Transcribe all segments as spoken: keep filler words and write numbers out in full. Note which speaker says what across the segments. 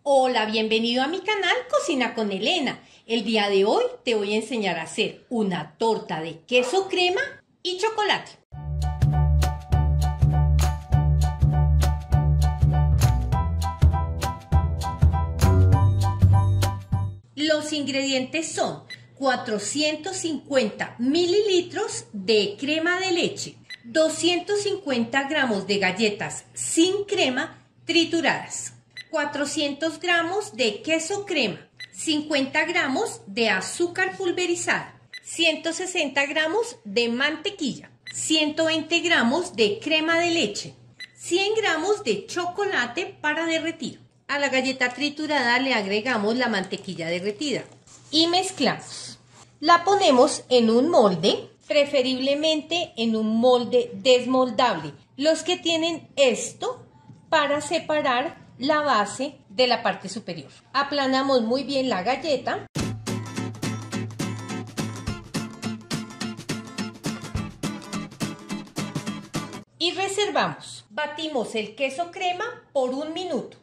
Speaker 1: Hola, bienvenido a mi canal Cocina con Elena. El día de hoy te voy a enseñar a hacer una torta de queso crema y chocolate. Los ingredientes son cuatrocientos cincuenta mililitros de crema de leche, doscientos cincuenta gramos de galletas sin crema trituradas, cuatrocientos gramos de queso crema, cincuenta gramos de azúcar pulverizada, ciento sesenta gramos de mantequilla, ciento veinte gramos de crema de leche, cien gramos de chocolate para derretir. A la galleta triturada le agregamos la mantequilla derretida y mezclamos. La ponemos en un molde, preferiblemente en un molde desmoldable, los que tienen esto para separar la base de la parte superior. Aplanamos muy bien la galleta. Y reservamos. Batimos el queso crema por un minuto.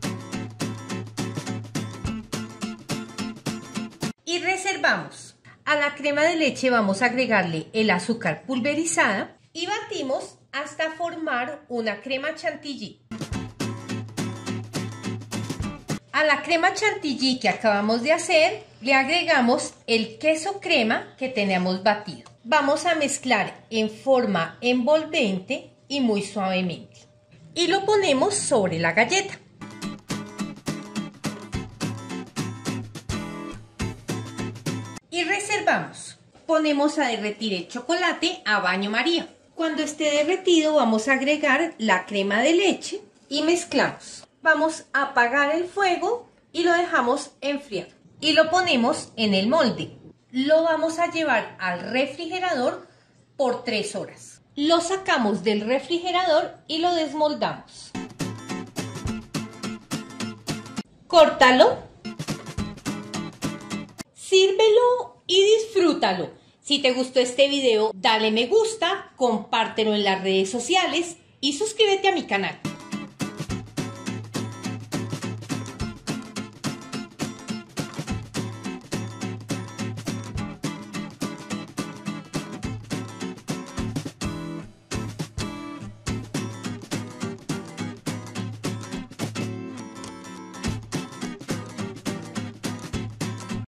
Speaker 1: Y reservamos. A la crema de leche vamos a agregarle el azúcar pulverizada y batimos hasta formar una crema chantilly. A la crema chantilly que acabamos de hacer le agregamos el queso crema que tenemos batido. Vamos a mezclar en forma envolvente y muy suavemente. Y lo ponemos sobre la galleta. Y reservamos. Ponemos a derretir el chocolate a baño María. Cuando esté derretido vamos a agregar la crema de leche y mezclamos. Vamos a apagar el fuego y lo dejamos enfriar. Y lo ponemos en el molde. Lo vamos a llevar al refrigerador por tres horas. Lo sacamos del refrigerador y lo desmoldamos. Córtalo. Sírvelo y disfrútalo. Si te gustó este video, dale me gusta, compártelo en las redes sociales y suscríbete a mi canal.